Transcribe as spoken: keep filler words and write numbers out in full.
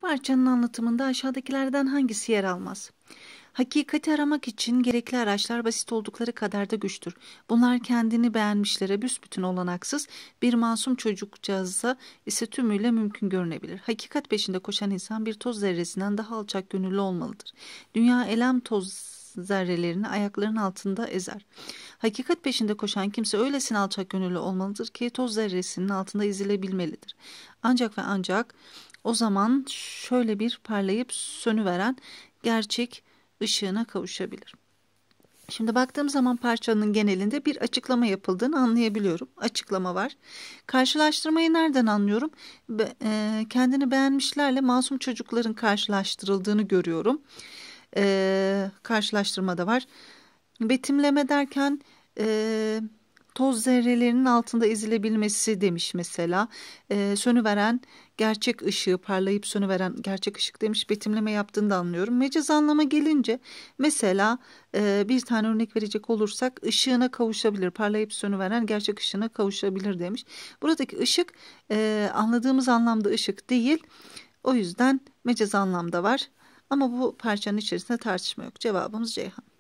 Parçanın anlatımında aşağıdakilerden hangisi yer almaz? Hakikati aramak için gerekli araçlar basit oldukları kadar da güçtür. Bunlar kendini beğenmişlere büsbütün olanaksız, bir masum çocukcağıza ise tümüyle mümkün görünebilir. Hakikat peşinde koşan insan bir toz zerresinden daha alçak gönüllü olmalıdır. Dünya elem toz zerrelerini ayaklarının altında ezer. Hakikat peşinde koşan kimse öylesine alçak gönüllü olmalıdır ki toz zerresinin altında ezilebilmelidir. Ancak ve ancak o zaman şöyle bir parlayıp sönüveren gerçek ışığına kavuşabilir. Şimdi baktığım zaman parçanın genelinde bir açıklama yapıldığını anlayabiliyorum. Açıklama var. Karşılaştırmayı nereden anlıyorum? Be, e, kendini beğenmişlerle masum çocukların karşılaştırıldığını görüyorum. E, karşılaştırma da var. Betimleme derken e, toz zerrelerinin altında ezilebilmesi demiş mesela. E, sönüveren gerçek ışığı, parlayıp sönüveren gerçek ışık demiş. Betimleme yaptığını da anlıyorum. Mecaz anlama gelince mesela e, bir tane örnek verecek olursak ışığına kavuşabilir. Parlayıp sönüveren gerçek ışığına kavuşabilir demiş. Buradaki ışık e, anladığımız anlamda ışık değil. O yüzden mecaz anlamda var. Ama bu parçanın içerisinde tartışma yok. Cevabımız Ceyhan.